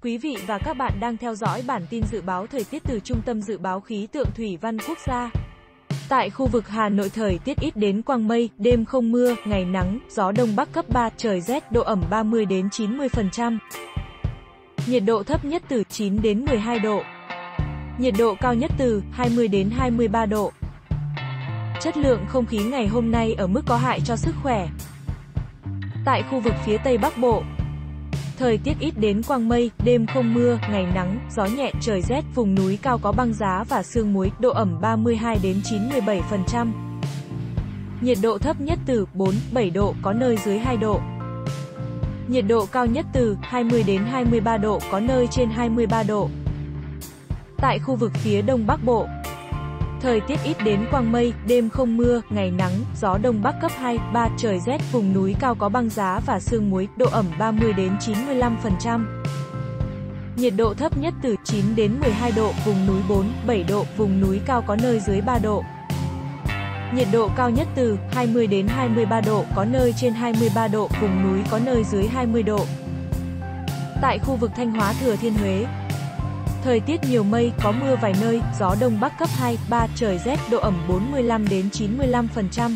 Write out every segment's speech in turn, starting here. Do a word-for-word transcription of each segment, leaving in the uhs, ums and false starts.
Quý vị và các bạn đang theo dõi bản tin dự báo thời tiết từ Trung tâm Dự báo Khí tượng Thủy văn Quốc gia. Tại khu vực Hà Nội thời tiết ít đến quang mây, đêm không mưa, ngày nắng, gió đông bắc cấp ba, trời rét, độ ẩm ba mươi đến chín mươi phần trăm. Nhiệt độ thấp nhất từ chín đến mười hai độ. Nhiệt độ cao nhất từ hai mươi đến hai mươi ba độ. Chất lượng không khí ngày hôm nay ở mức có hại cho sức khỏe. Tại khu vực phía Tây Bắc Bộ, thời tiết ít đến quang mây, đêm không mưa, ngày nắng, gió nhẹ, trời rét, vùng núi cao có băng giá và sương muối, độ ẩm ba mươi hai đến chín mươi bảy phần trăm. Nhiệt độ thấp nhất từ bốn đến bảy độ, có nơi dưới hai độ. Nhiệt độ cao nhất từ hai mươi đến hai mươi ba độ, có nơi trên hai mươi ba độ. Tại khu vực phía Đông Bắc Bộ, thời tiết ít đến quang mây, đêm không mưa, ngày nắng, gió đông bắc cấp hai, ba, trời rét, vùng núi cao có băng giá và sương muối, độ ẩm ba mươi đến chín mươi lăm phần trăm. Nhiệt độ thấp nhất từ chín đến mười hai độ, vùng núi bốn đến bảy độ, vùng núi cao có nơi dưới ba độ. Nhiệt độ cao nhất từ hai mươi đến hai mươi ba độ, có nơi trên hai mươi ba độ, vùng núi có nơi dưới hai mươi độ. Tại khu vực Thanh Hóa Thừa Thiên Huế, thời tiết nhiều mây, có mưa vài nơi, gió đông bắc cấp hai, ba, trời rét, độ ẩm bốn mươi lăm đến chín mươi lăm phần trăm.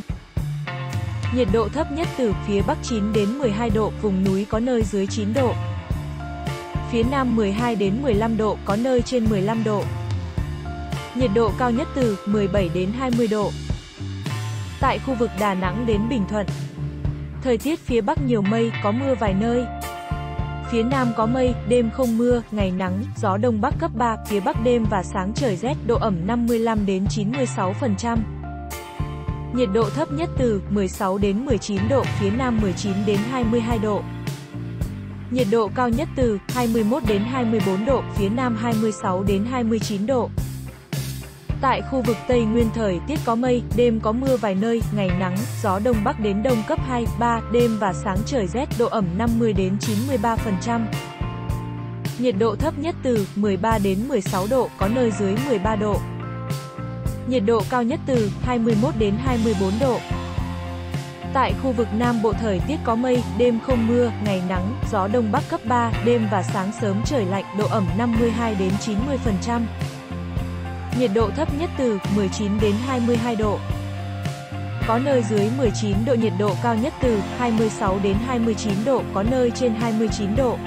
Nhiệt độ thấp nhất từ phía Bắc chín đến mười hai độ, vùng núi có nơi dưới chín độ. Phía Nam mười hai đến mười lăm độ, có nơi trên mười lăm độ. Nhiệt độ cao nhất từ mười bảy đến hai mươi độ. Tại khu vực Đà Nẵng đến Bình Thuận, thời tiết phía Bắc nhiều mây, có mưa vài nơi. Phía Nam có mây, đêm không mưa, ngày nắng, gió đông bắc cấp ba, phía Bắc đêm và sáng trời rét, độ ẩm năm mươi lăm đến chín mươi sáu phần trăm. Nhiệt độ thấp nhất từ mười sáu đến mười chín độ, phía Nam mười chín đến hai mươi hai độ. Nhiệt độ cao nhất từ hai mươi mốt đến hai mươi bốn độ, phía Nam hai mươi sáu đến hai mươi chín độ. Tại khu vực Tây Nguyên thời tiết có mây, đêm có mưa vài nơi, ngày nắng, gió đông bắc đến đông cấp hai, ba, đêm và sáng trời rét, độ ẩm năm mươi đến chín mươi ba phần trăm. Nhiệt độ thấp nhất từ mười ba đến mười sáu độ, có nơi dưới mười ba độ. Nhiệt độ cao nhất từ hai mươi mốt đến hai mươi bốn độ. Tại khu vực Nam Bộ thời tiết có mây, đêm không mưa, ngày nắng, gió đông bắc cấp ba, đêm và sáng sớm trời lạnh, độ ẩm năm mươi hai đến chín mươi phần trăm. Nhiệt độ thấp nhất từ mười chín đến hai mươi hai độ. Có nơi dưới mười chín độ, nhiệt độ cao nhất từ hai mươi sáu đến hai mươi chín độ, có nơi trên hai mươi chín độ.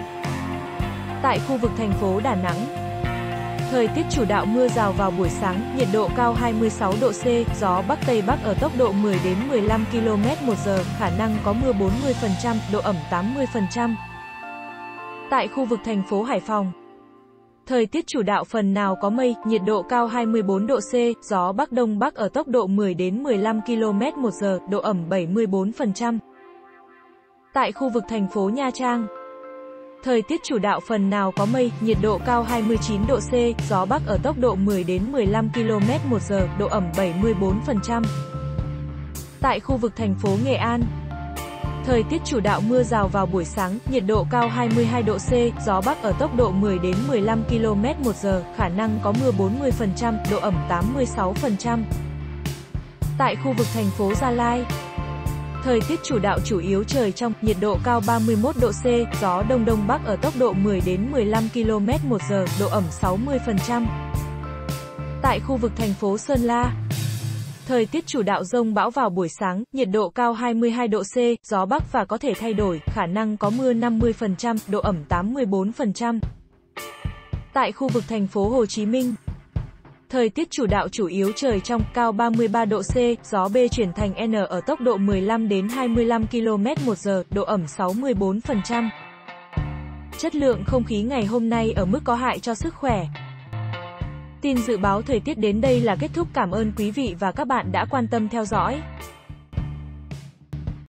Tại khu vực thành phố Đà Nẵng, thời tiết chủ đạo mưa rào vào buổi sáng, nhiệt độ cao hai mươi sáu độ C, gió Bắc Tây Bắc ở tốc độ mười đến mười lăm ki lô mét một giờ, khả năng có mưa bốn mươi phần trăm, độ ẩm tám mươi phần trăm. Tại khu vực thành phố Hải Phòng, thời tiết chủ đạo phần nào có mây, nhiệt độ cao hai mươi bốn độ C, gió Bắc Đông Bắc ở tốc độ mười đến mười lăm ki lô mét một giờ, độ ẩm bảy mươi bốn phần trăm. Tại khu vực thành phố Nha Trang, thời tiết chủ đạo phần nào có mây, nhiệt độ cao hai mươi chín độ C, gió Bắc ở tốc độ mười đến mười lăm ki lô mét một giờ, độ ẩm bảy mươi bốn phần trăm. Tại khu vực thành phố Nghệ An, thời tiết chủ đạo mưa rào vào buổi sáng, nhiệt độ cao hai mươi hai độ C, gió Bắc ở tốc độ mười đến mười lăm ki lô mét một giờ, khả năng có mưa bốn mươi phần trăm, độ ẩm tám mươi sáu phần trăm. Tại khu vực thành phố Gia Lai, thời tiết chủ đạo chủ yếu trời trong, nhiệt độ cao ba mươi mốt độ C, gió Đông Đông Bắc ở tốc độ mười đến mười lăm ki lô mét một giờ, độ ẩm sáu mươi phần trăm. Tại khu vực thành phố Sơn La, thời tiết chủ đạo dông bão vào buổi sáng, nhiệt độ cao hai mươi hai độ C, gió Bắc và có thể thay đổi, khả năng có mưa năm mươi phần trăm, độ ẩm tám mươi bốn phần trăm. Tại khu vực thành phố Hồ Chí Minh, thời tiết chủ đạo chủ yếu trời trong, cao ba mươi ba độ C, gió B chuyển thành N ở tốc độ mười lăm đến hai mươi lăm ki lô mét một giờ, độ ẩm sáu mươi bốn phần trăm. Chất lượng không khí ngày hôm nay ở mức có hại cho sức khỏe. Tin dự báo thời tiết đến đây là kết thúc. Cảm ơn quý vị và các bạn đã quan tâm theo dõi.